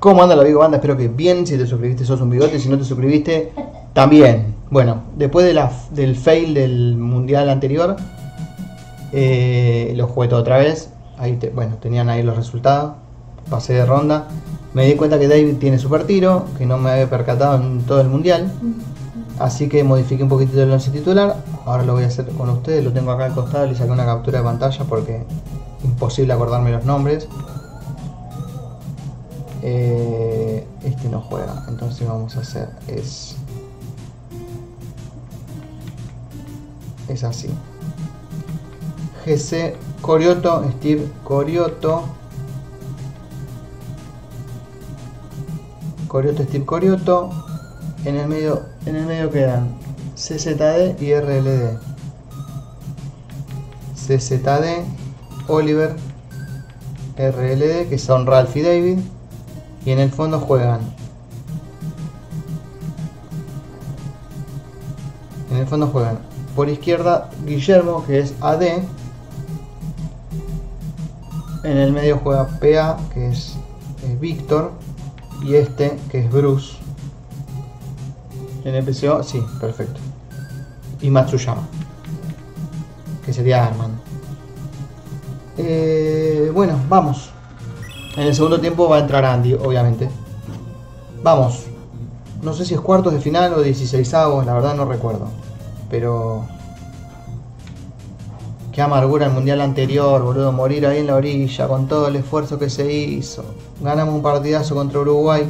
¿Cómo anda la Vigo Banda? Espero que bien. Si te suscribiste sos un bigote, si no te suscribiste también. Bueno, después de del fail del mundial anterior, lo jugué todo otra vez. Ahí bueno, tenían ahí los resultados. Pasé de ronda. Me di cuenta que David tiene super tiro, que no me había percatado en todo el mundial. Así que modifiqué un poquitito el once titular. Ahora lo voy a hacer con ustedes. Lo tengo acá al costado. Le saqué una captura de pantalla porque imposible acordarme los nombres. Este no juega, entonces vamos a hacer es así: GC Corioto, Steve Corioto, Steve Corioto. En el medio quedan CZD y RLD. CZD, Oliver, RLD, que son Ralph y David. Y en el fondo juegan por izquierda Guillermo, que es AD. En el medio juega PA, que es Víctor. Y este, que es Bruce. En el PCO, sí, perfecto. Y Matsuyama, que sería Arman. Bueno, vamos. En el segundo tiempo va a entrar Andy, obviamente. Vamos. No sé si es cuartos de final o 16avos, la verdad no recuerdo. Pero qué amargura el mundial anterior, boludo. Morir ahí en la orilla con todo el esfuerzo que se hizo. Ganamos un partidazo contra Uruguay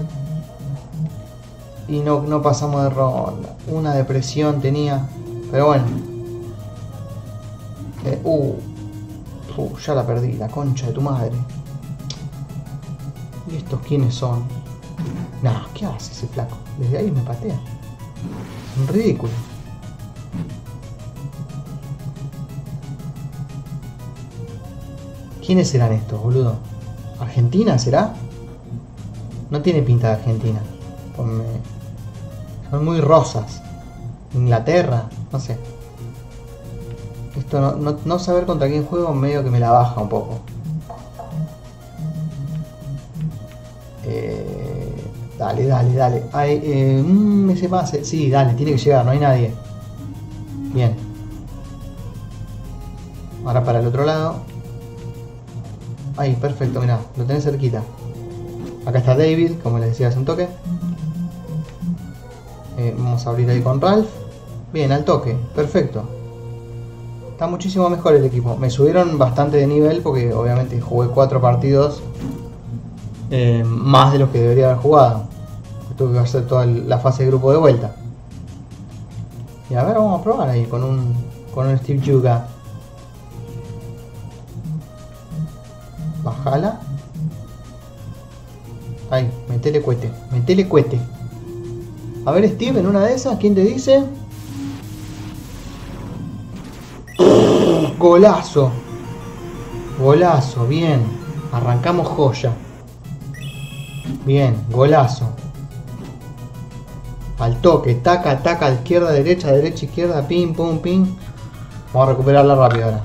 y no pasamos de ronda. Una depresión tenía. Pero bueno. Ya la perdí, la concha de tu madre. ¿Y estos quiénes son? Nah, ¿qué hace ese flaco? Desde ahí me patea. Es un ridículo. ¿Quiénes serán estos, boludo? ¿Argentina será? No tiene pinta de Argentina. Son muy rosas. Inglaterra, no sé. Esto no saber contra quién juego medio que me la baja un poco. Dale. Ese pase. Sí, dale, tiene que llegar, no hay nadie. Bien. Ahora para el otro lado. Ahí, perfecto, mirá, lo tenés cerquita. Acá está David, como les decía hace un toque. Vamos a abrir ahí con Ralph. Bien, al toque, perfecto. Está muchísimo mejor el equipo. Me subieron bastante de nivel porque obviamente jugué 4 partidos. Más de los que debería haber jugado. Tuve que hacer toda la fase de grupo de vuelta. Y a ver, vamos a probar ahí con un Steve Yuga. Bajala. Ahí, metele cohete. A ver, Steve, en una de esas, ¿quién te dice? Golazo, bien. Arrancamos joya. Bien, golazo. Al toque, taca, izquierda, derecha, izquierda, pim, pum, pim. Vamos a recuperarla rápido ahora.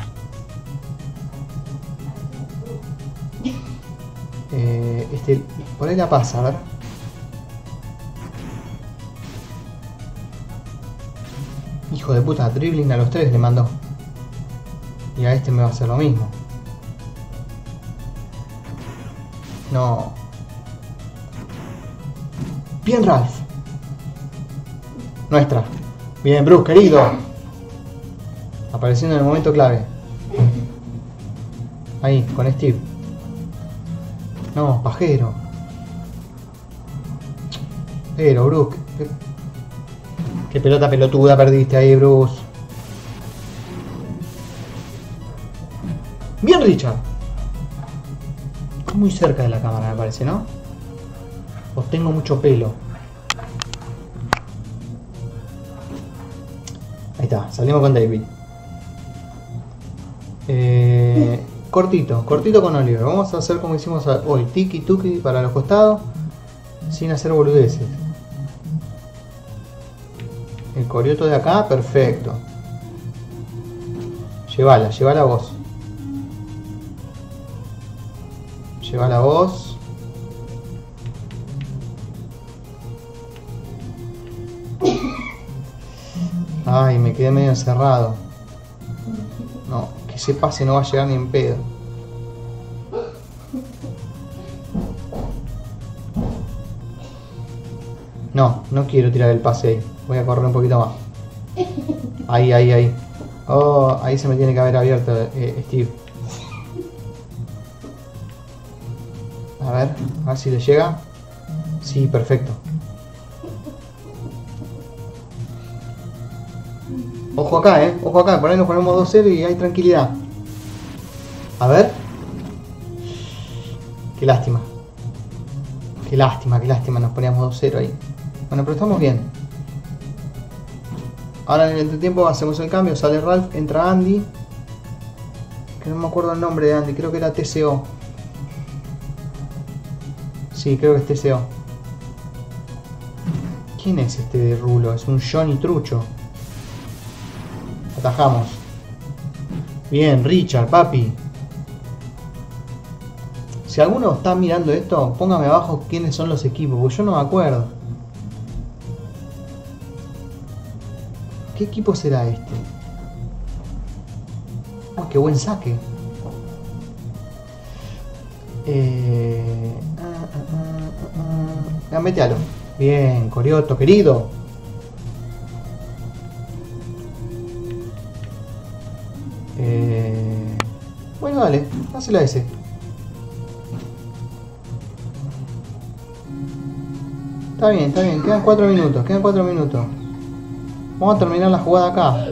Por ahí la pasa, a ver. Hijo de puta, dribbling a los 3 le mandó. Y a este me va a hacer lo mismo. No. Bien, Ralph. Nuestra. Bien, Bruce, querido. Apareciendo en el momento clave. Ahí, con Steve. No, pajero. Pero, Bruce. Qué pelota pelotuda perdiste ahí, Bruce. Bien, Richard. Muy cerca de la cámara, me parece, ¿no? Os tengo mucho pelo. Ahí está, salimos con David. Cortito con Oliver. Vamos a hacer como hicimos hoy. Tiki tuki para los costados. Sin hacer boludeces. El Corioto de acá, perfecto. Llévala vos. Llévala vos. Ay, me quedé medio encerrado. No, que ese pase no va a llegar ni en pedo. No, no quiero tirar el pase ahí. Voy a correr un poquito más. Ahí, ahí, ahí. Oh, ahí se me tiene que haber abierto Steve. A ver si le llega. Sí, perfecto. Ojo acá, ojo acá. Por ahí nos ponemos 2-0 y hay tranquilidad. A ver. Qué lástima. Qué lástima, qué lástima. Nos poníamos 2-0 ahí. Bueno, pero estamos bien. Ahora en el entretiempo hacemos el cambio. Sale Ralph, entra Andy. Que no me acuerdo el nombre de Andy. Creo que era TCO. Sí, creo que es TCO. ¿Quién es este de rulo? Es un Johnny Trucho. Atajamos. Bien, Richard, papi. Si alguno está mirando esto, póngame abajo quiénes son los equipos, porque yo no me acuerdo. ¿Qué equipo será este? Oh, qué buen saque. Metealo. Bien, Corioto, querido. Bueno, dale, hacelo a ese. Está bien, quedan 4 minutos, Vamos a terminar la jugada acá.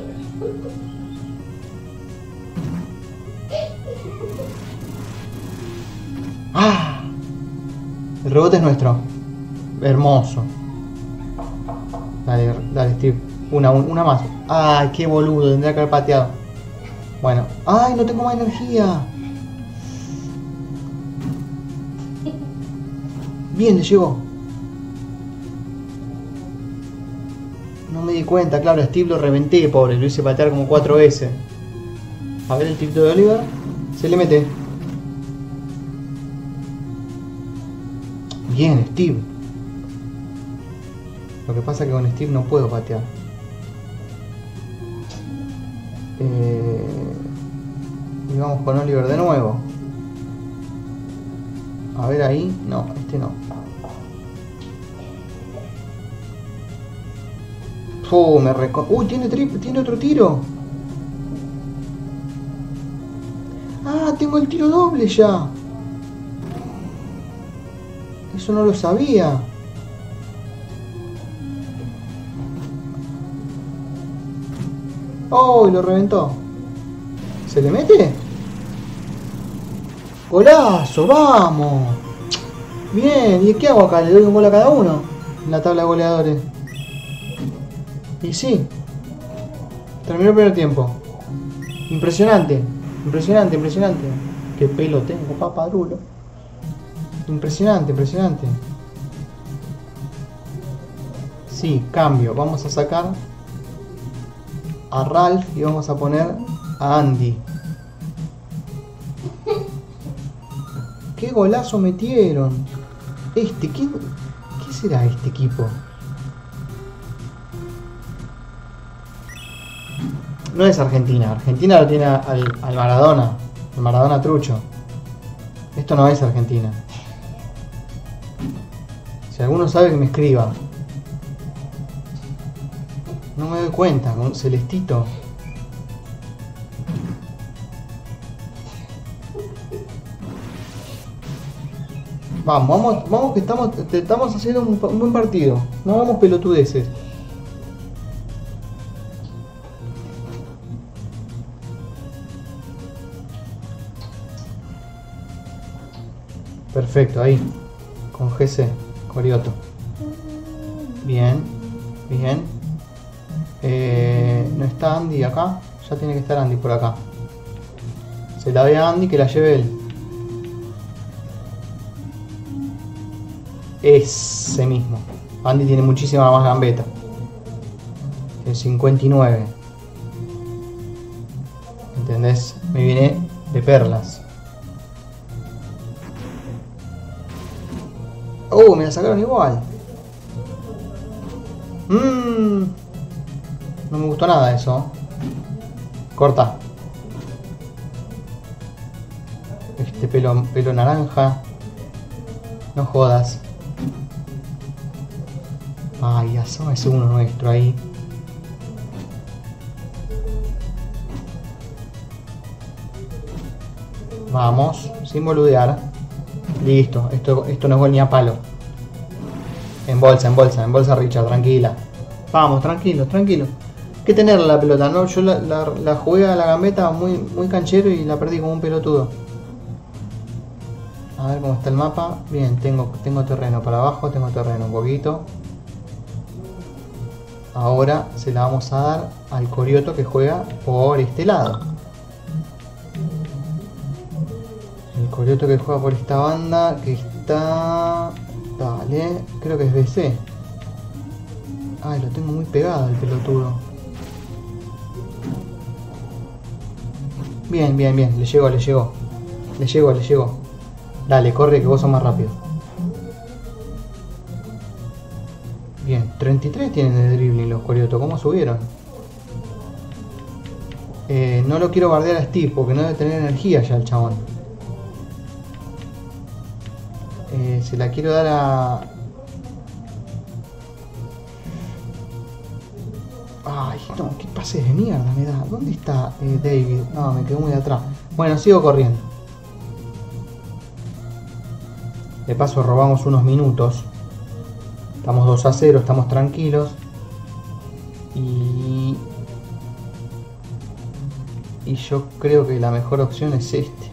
¡Ah! El rebote es nuestro. Hermoso. Dale, dale, Steve. Una más. ¡Ay, qué boludo! Tendría que haber pateado. Bueno. ¡Ay, no tengo más energía! Bien, le llegó. No me di cuenta, claro, a Steve lo reventé, pobre. Lo hice patear como 4 veces. A ver el tiro de Oliver. Se le mete. Bien, Steve. Lo que pasa es que con Steve no puedo patear. Y vamos con Oliver de nuevo. A ver ahí. No, este no. Me Uy, tiene otro tiro. Ah, tengo el tiro doble ya. Eso no lo sabía. Oh, y lo reventó. ¿Se le mete? ¡Golazo! ¡Vamos! Bien, ¿y qué hago acá? ¿Le doy un gol a cada uno? En la tabla de goleadores. Y sí. Terminó el primer tiempo. Impresionante. Impresionante. Qué pelo tengo, papadrulo. Impresionante. Sí, cambio. Vamos a sacar a Ralph y vamos a poner a Andy. ¡Qué golazo metieron! ¿Qué será este equipo? No es Argentina. Argentina lo tiene al Maradona. El Maradona trucho. Esto no es Argentina. Si alguno sabe, que me escriba. No me doy cuenta. Con Celestito. Vamos que estamos haciendo un buen partido. No vamos pelotudeces. Perfecto, ahí. Con GC, Corioto. Bien. No está Andy acá. Ya tiene que estar Andy por acá. Se la ve a Andy, que la lleve él. Ese mismo. Andy tiene muchísima más gambeta. Tiene 59. ¿Entendés? Me viene de perlas. Me la sacaron igual. No me gustó nada eso. Corta. Este pelo naranja. No jodas. Ay, asoma ese uno nuestro ahí. Vamos, sin boludear. Listo, esto no es gol ni a palo. En bolsa Richard, tranquila. Vamos, tranquilo. Hay que tenerla la pelota, ¿no? Yo la jugué a la gambeta muy canchero y la perdí como un pelotudo. A ver cómo está el mapa. Bien, tengo terreno para abajo, tengo terreno un poquito. Ahora se la vamos a dar al Corioto que juega por este lado. El Corioto que juega por esta banda que está... Dale, creo que es BC. Ay, lo tengo muy pegado el pelotudo. Bien, le llegó. Dale, corre que vos sos más rápido. Bien, 33 tienen de dribbling los Corioto, ¿cómo subieron? No lo quiero bardear a Steve porque no debe tener energía ya el chabón. Se la quiero dar a... Ay, no, qué pases de mierda me da. ¿Dónde está David? No, me quedó muy atrás. Bueno, sigo corriendo. De paso robamos unos minutos. Estamos 2-0, estamos tranquilos. Y yo creo que la mejor opción es este.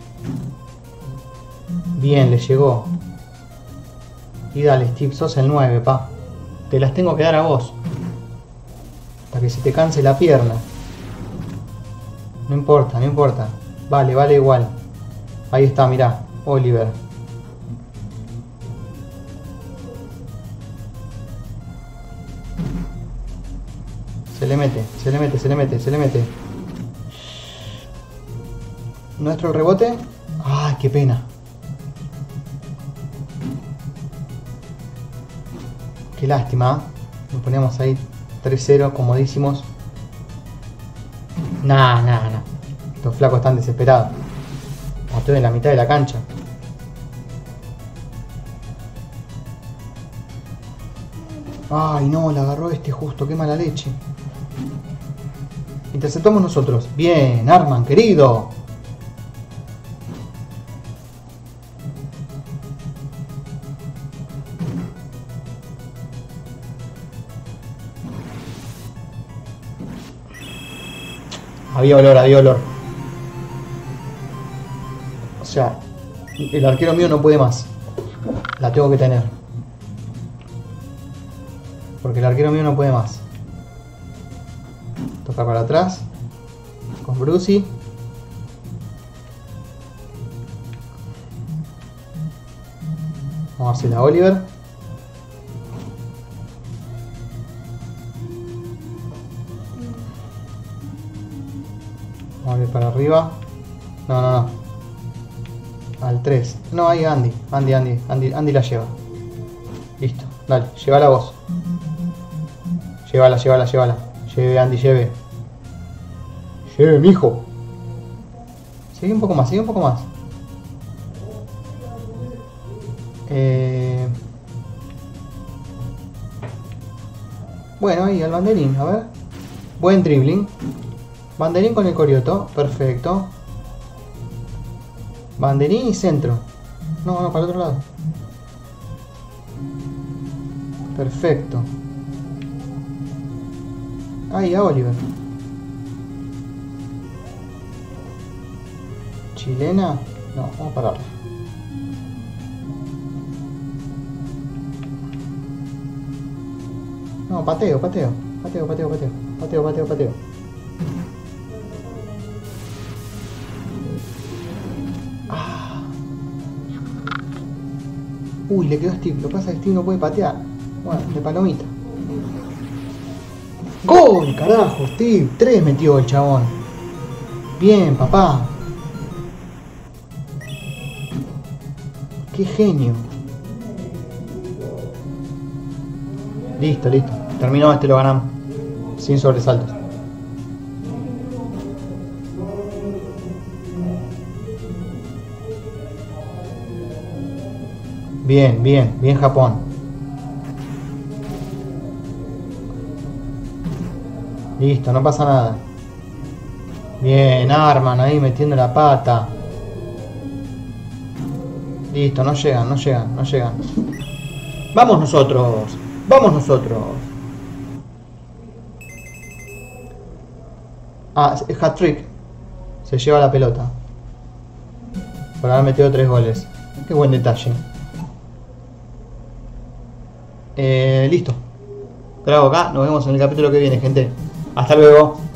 Bien, le llegó. Y dale, Steve, sos el 9, pa. Te las tengo que dar a vos. Hasta que se te canse la pierna. No importa. Vale igual. Ahí está, mirá. Oliver. Se le mete. Nuestro el rebote. Ay, qué pena. Qué lástima. Nos poníamos ahí 3-0, comodísimos. Nah. Estos flacos están desesperados. Estoy en la mitad de la cancha. Ay, no, la agarró este justo. Qué mala leche. Interceptamos nosotros. Bien, Arman, querido. Había olor. O sea, el arquero mío no puede más. La tengo que tener. Porque el arquero mío no puede más. Toca para atrás. Con Brucey. Vamos a hacer a Oliver. Vamos a ir para arriba. No. Al 3. No, ahí Andy la lleva. Listo. Dale, llévala vos. Llévala. Lleve, Andy, lleve. Lleve, mijo. Sigue un poco más. Bueno, ahí al banderín, a ver. Buen dribbling. Banderín con el Corioto, perfecto. Banderín y centro. No, para el otro lado. Perfecto. Ahí, a Oliver. Chilena. No, vamos a pararla. No, pateo. Uy, le quedó Steve. Lo que pasa es que Steve no puede patear. Bueno, de palomita. ¡Gol! Carajo, Steve. 3 metió el chabón. Bien, papá. Qué genio. Listo. Terminó, lo ganamos. Sin sobresaltos. Bien, bien, bien Japón. Listo, no pasa nada. Bien, Arman ahí metiendo la pata. Listo, no llegan, no llegan, no llegan. ¡Vamos nosotros! ¡Vamos nosotros! Ah, es hat-trick. Se lleva la pelota. Por haber metido 3 goles. Qué buen detalle. Listo. Grabo acá. Nos vemos en el capítulo que viene, gente. Hasta luego.